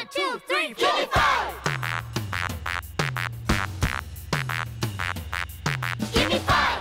2, 3, 4, 5. Give me 5.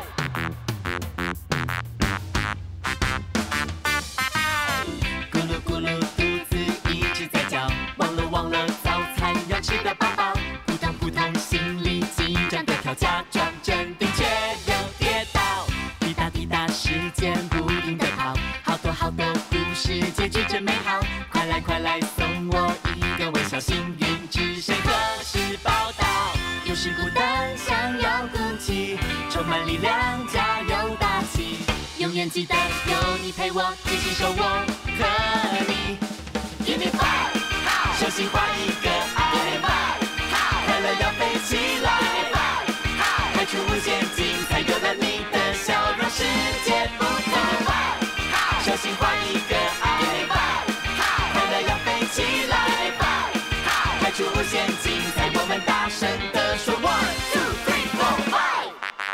咕噜咕噜，肚子一直在叫，忘了早餐要吃得饱饱。扑通扑通，心里紧张的跳，假装镇定却又跌倒。滴答滴答，时间不停地跑，好多故事结局真美好。快来送我一个微笑，幸运之神何时报道？有时孤单，想要鼓起，充满力量，加油打气。永远记得有你陪我，举起手我和你。Give me 5，手心画一个爱，快乐要飞起来，开出无限精彩，有了你的笑容，世界不同。手心画一个爱，快乐要飞起来，开出无限精彩，我们大声地说 1, 2, 3, 4, 5。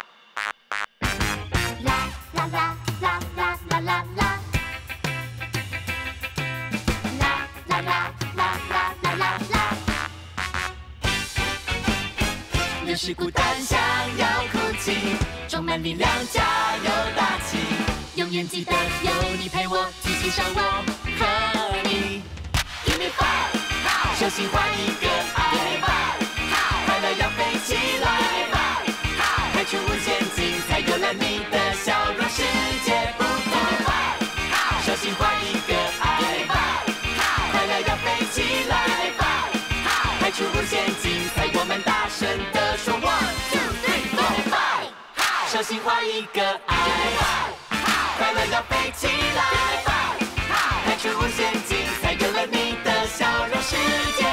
啦啦啦啦啦啦啦啦，啦啦啦啦啦啦啦啦。有时孤单，想要哭泣，充满力量，加油打气。永远记得有你陪我，举起手我和你。Give me 5，手心画一个爱，快乐要飞起来，开出无限精彩，有了你的笑容，世界不同。手心画一个爱，快乐要飞起来，开出无限精彩，我们大声地说 1, 2, 3, 4, 5。手心画一个爱，快乐要飞起来，开出无限精彩，有了你的笑容，世界